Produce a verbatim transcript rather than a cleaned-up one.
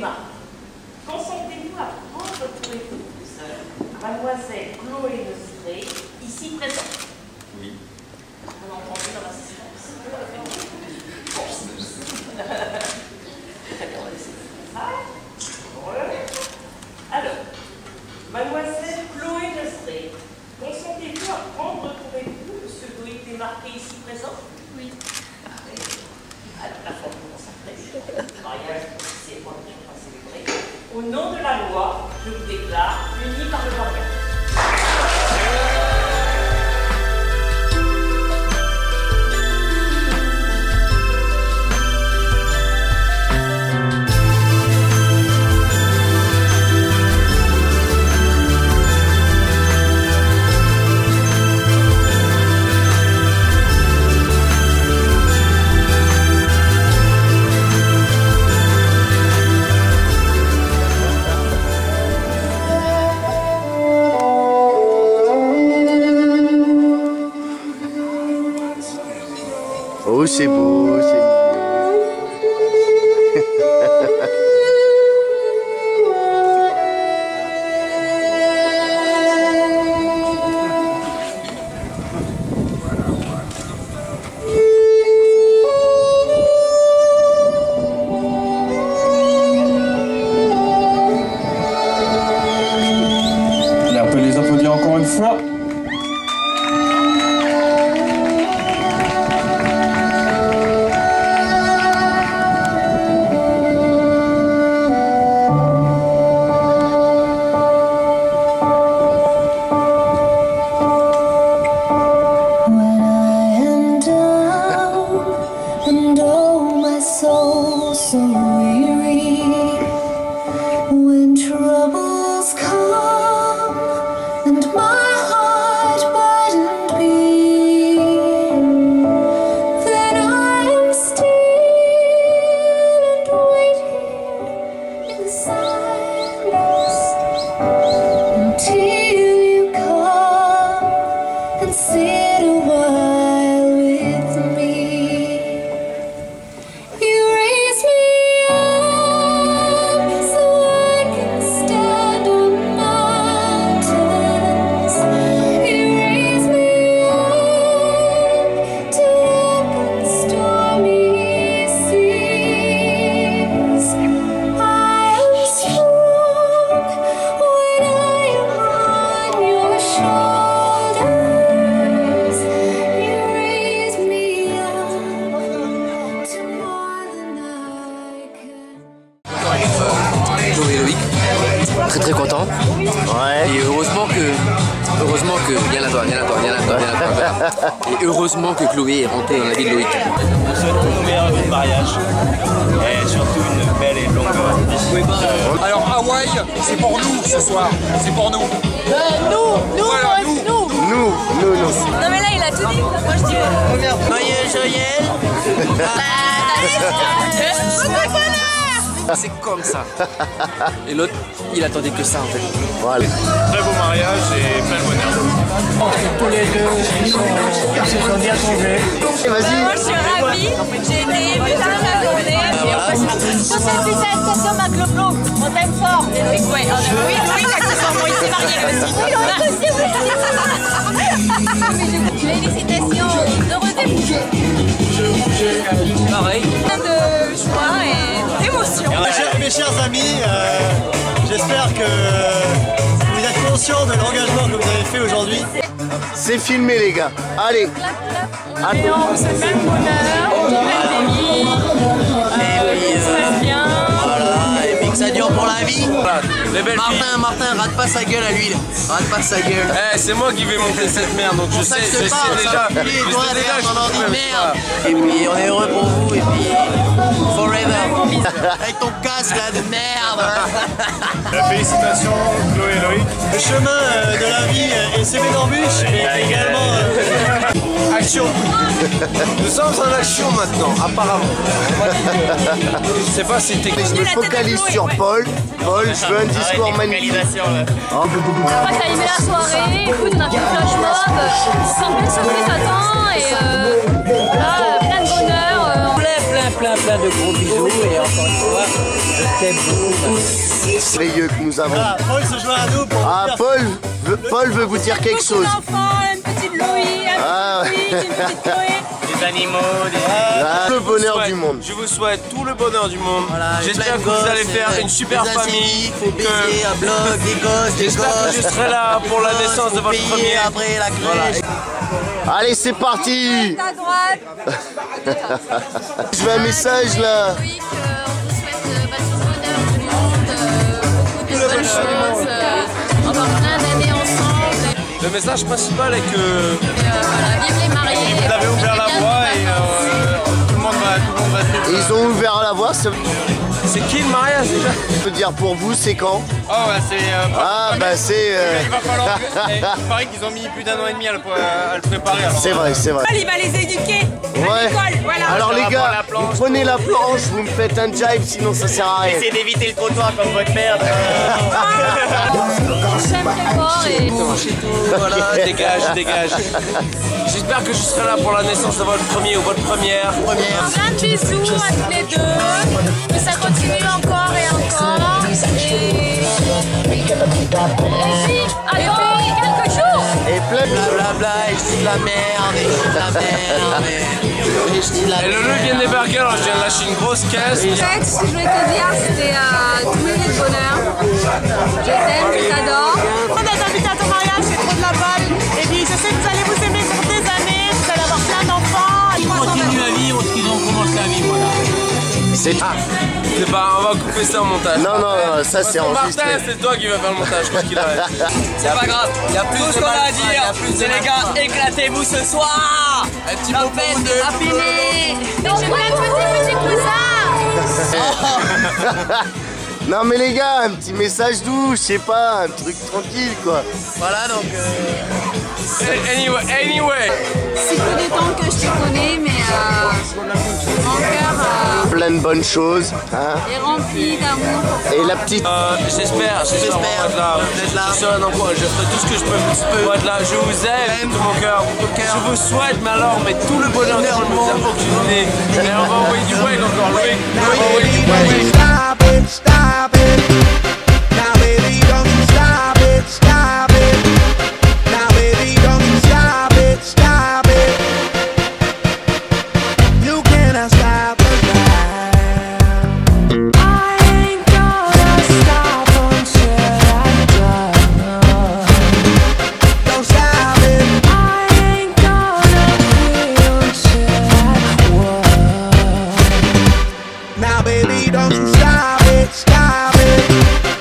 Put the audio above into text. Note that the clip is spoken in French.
démarre. Consentez-vous à prendre pour épouse Mademoiselle Chloé Neustré, ici présente. Oui. On a entendu dans l'assistance. Allez, on va laisser ça. Alors, Mademoiselle Chloé Neustré, consentez-vous à prendre pour époux ce Loïc Desmarquet ici présent? Oui. Alors, la forme consacrée, le mariage officiellement pas célébré. Au nom de la loi, je vous déclare unis par le mariage. Oh, c'est beau, c'est mignon. Allez, on peut les applaudir encore une fois. So weary when troubles come and my heart burdened be, then I am still and wait here in the silence until you come and sit a while with me. Chloé et Loïc, très très content. Ouais. Et heureusement que, heureusement que, viens là toi, viens là toi, viens là toi, viens là toi. Et heureusement que Chloé est rentrée dans la vie de Loïc. On souhaite une meilleure vie de mariage et surtout une belle et longue vie. Alors Hawaï, c'est pour nous ce soir, c'est pour nous. Euh, nous, nous, Voilà, moi, nous. nous. Nous, nous, nous. Non mais là il a tout dit. Moi je dis. Joyeux, joyeux. C'est comme ça. Et l'autre, il attendait que ça en fait. Voilà. Très beau mariage et plein de bonheur. Tous les deux, ils, sont, ils se sont bien trouvés. Vas-y. Moi je suis ravie. J'ai été émue toute la journée. Et on passe cette félicitations à Globlo. On t'aime fort. Et Loïc, ouais, on aime. Oui, Loïc, accessoirement, il s'est marié lui aussi. Oui, on aussi, oui. Félicitations. Heureux époux. Pareil. Plein de joie et d'émotion. Mes chers amis, euh, j'espère que vous êtes conscients de l'engagement que vous avez fait aujourd'hui. C'est filmé les gars. Allez. Et on se fait le bonheur, une belle famille, euh, ça se passe bien. Voilà, et puis que ça dure pour la vie. Voilà, les belles Martin, filles. Martin, rate pas sa gueule à l'huile. Rate pas sa gueule. Eh, c'est moi qui vais monter cette merde, donc je Ça sais, que je je te sais parle, déjà. ça. Je Lui, il sais doit déjà, faire je son ordi peux de même merde. pas. Et puis on est heureux pour vous, et puis forever. Avec ton casque là de merde. Félicitations, Chloé et Loïc. Le chemin euh, de la vie est semé d'embûches, mais également euh, action. Nous sommes en action maintenant, apparemment. Je sais pas si t'es... Je me focalise sur Paul. Paul, je veux un discours magnifique. Après t'as aimé la soirée, écoute, on a fait le flash mob, sans belle surprise à temps et euh, là, plein de bonheur. Euh, plein, plein, plein de gros bisous et encore une fois, je t'aime beaucoup. C'est merveilleux que nous avons. Voilà, Paul se joint à nous pour Ah, faire- Paul, veut- Paul veut vous dire quelque chose. Enfant, une petite Louis, un Ah, petit Louis, une petite Chloé. Des animaux, des... Ah, le bonheur Ouais, du monde. Je vous souhaite tout le bonheur du monde. Voilà, et J'espère plein que de vous gosses, allez faire euh, une super des famille. asiatiques, faut que- baiser, un blog, des gosses, des J'espère que je gosses. serai là pour la Des naissance gosses, de faut votre payer premier. après la crèche. Allez, c'est parti. À droite. Je veux un message là. Oui, qu'on vous souhaite euh, bah, tout le bonheur du monde, euh, beaucoup de bonnes choses, euh, encore plein d'années ensemble. Le message principal est que Et, euh, voilà, vive les mariés. vous avez ouvert la voie et euh, tout le monde va, tout le monde va suivre. Et ils ont ouvert la voie. Ça C'est qui le mariage déjà? veut dire pour vous, c'est quand? Oh ouais, c'est... euh, Ah, bah c'est. euh, Il va falloir... que- eh, Il paraît qu'ils ont mis plus d'un an et demi à le, à le préparer. alors, C'est vrai, c'est vrai. Il va les éduquer. Ouais. Voilà. Alors les va gars, prendre la planche. vous prenez la planche, vous me faites un jive, sinon ça sert à rien. Essayez d'éviter le trottoir comme votre mère. J'aime très fort et Voilà, dégage, dégage. J'espère que je serai là pour la naissance de votre premier ou votre première. plein de bisous à tous les deux. Que ça continue encore et encore. Et, et puis, attends, quelques jours. Et plein de... Blablabla, et je dis de la merde, et je dis de la merde, et et je dis de la Et le merde. lieu vient de débarquer, alors je viens de lâcher une grosse caisse. En fait, ce que je voulais te dire, c'était euh, tout mérite bonheur. Je t'aime, je t'adore. On a invité à ton mariage, c'est trop de la balle. Et puis je sais que vous allez vous aimer pour des années, vous allez avoir plein d'enfants. Ils continuent à vivre ce qu'ils ont commencé à vivre. Voilà. C'est... Ah, c'est pas, on va couper ça au montage. Non, non, non, ça c'est Martin, enregistré. c'est toi qui vas faire le montage, quoi qu'il arrive. C'est pas grave, il y a plus Tout de ce qu'on a à mal, il y a dire, plus de c'est les mal. gars, éclatez-vous ce soir. Un petit La mot pour fête vous deux. est pas finie. J'ai plein de petits petits cousins. Non mais les gars, un petit message doux, je sais pas, un truc tranquille quoi. Voilà donc. euh, Anyway, anyway. Si peu de temps que je te connais, mais euh, mon cœur Plein de bonnes choses. Hein. euh, est rempli d'amour. Et la petite... Euh, j'espère, j'espère J'espère être là. d'être là. Je serai dans quoi, je ferai tout ce que je peux pour être là. Je vous aime de tout mon cœur. Je vous souhaite, mais alors, mais tout le bonheur du monde, vous avez aucune idée. Et on va envoyer du wake encore, Loïc. On va envoyer du wake. Stop it, stop it. Now baby, don't you stop it, stop it. Now baby, don't you stop it, stop it. You cannot stop the vibe. I ain't gonna stop until I'm done. Don't stop it. I ain't gonna quit until I won. Now baby, don't you stop it, stop it.